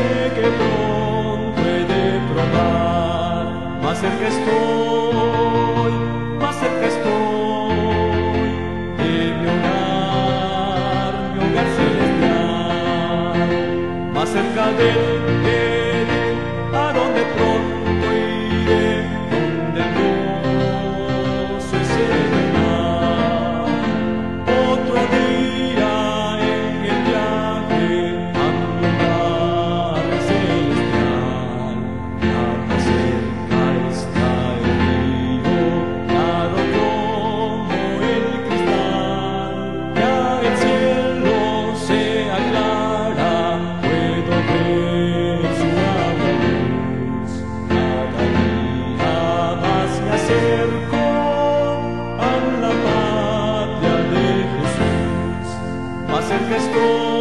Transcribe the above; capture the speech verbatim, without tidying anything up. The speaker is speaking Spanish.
que pronto he de probar. Más cerca estoy, más cerca estoy de mi hogar, mi hogar celestial. Más cerca de él, a donde pronto iré, donde el gozo es eternal. Otro día en el viaje a mi hogar celestial. Ya más cerca está el río, claro como el cristal. Ya el cielo se aclara, puedo ver su agua luz. Cada día más me acerco a la patria de Jesús. Más cerca estoy.